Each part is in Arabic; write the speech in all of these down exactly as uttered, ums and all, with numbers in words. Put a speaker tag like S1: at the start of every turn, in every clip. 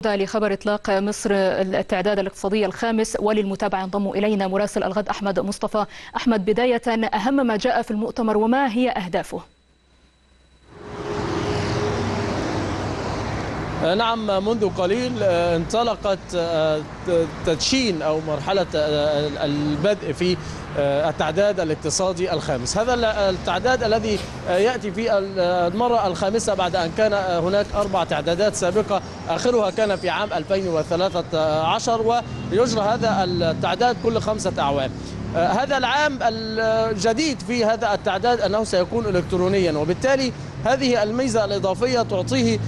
S1: لخبر إطلاق مصر التعداد الاقتصادي الخامس، وللمتابعة ينضم إلينا مراسل الغد أحمد مصطفى. أحمد، بداية أهم ما جاء في المؤتمر وما هي أهدافه؟
S2: نعم، منذ قليل انطلقت تدشين أو مرحلة البدء في التعداد الاقتصادي الخامس. هذا التعداد الذي يأتي في المرة الخامسة بعد أن كان هناك أربع تعدادات سابقة، آخرها كان في عام ألفين وثلاثة عشر، ويجرى هذا التعداد كل خمسة أعوام. هذا العام الجديد في هذا التعداد أنه سيكون إلكترونيا، وبالتالي هذه الميزة الإضافية تعطيه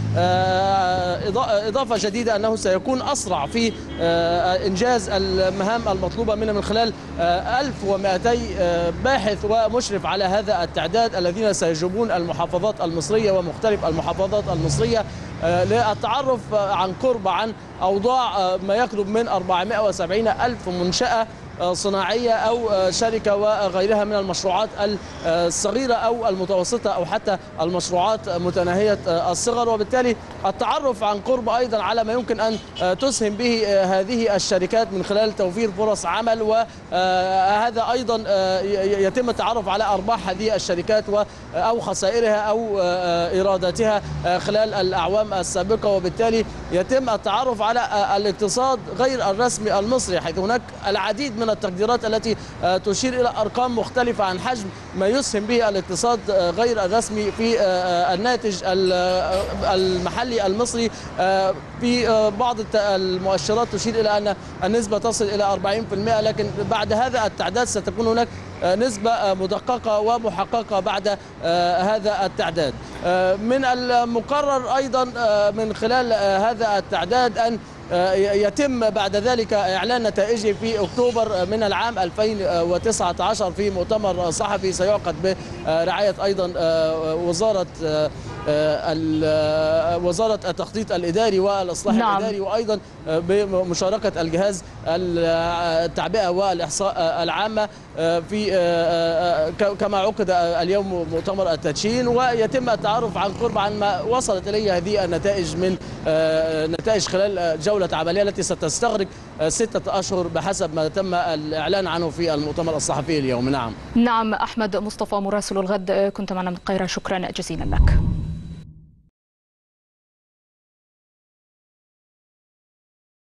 S2: إضافة جديدة أنه سيكون أسرع في إنجاز المهام المطلوبة منه من خلال ألف ومئتي باحث ومشرف على هذا التعداد الذين سيجوبون المحافظات المصرية ومختلف المحافظات المصرية للتعرف عن قرب عن أوضاع ما يقرب من أربعمئة وسبعين ألف منشأة صناعية أو شركة وغيرها من المشروعات الصغيرة أو المتوسطة أو حتى المشروعات متناهية الصغر، وبالتالي التعرف عن قرب أيضا على ما يمكن أن تسهم به هذه الشركات من خلال توفير فرص عمل، وهذا أيضا يتم التعرف على أرباح هذه الشركات أو خسائرها أو إيراداتها خلال الأعوام السابقة، وبالتالي يتم التعرف على الاقتصاد غير الرسمي المصري، حيث هناك العديد من التقديرات التي تشير إلى أرقام مختلفة عن حجم ما يسهم به الاقتصاد غير الرسمي في الناتج المحلي المصري. في بعض المؤشرات تشير إلى أن النسبة تصل إلى أربعين بالمئة، لكن بعد هذا التعداد ستكون هناك نسبة مدققة ومحققة بعد هذا التعداد. من المقرر أيضا من خلال هذا التعداد أن يتم بعد ذلك إعلان نتائجه في أكتوبر من العام ألفين وتسعة عشر في مؤتمر صحفي سيعقد برعاية أيضا وزارة وزارة التخطيط الإداري والإصلاح نعم. الإداري، وأيضا بمشاركة الجهاز التعبئة والإحصاء العامة في كما عقد اليوم مؤتمر التدشين، ويتم التعرف عن قرب عن ما وصلت إليه هذه النتائج من نتائج خلال جولة عملية التي ستستغرق ستة أشهر بحسب ما تم الإعلان عنه في المؤتمر الصحفي اليوم. نعم
S1: نعم أحمد مصطفى مراسل الغد، كنت معنا من القاهرة، شكرا جزيلا لك.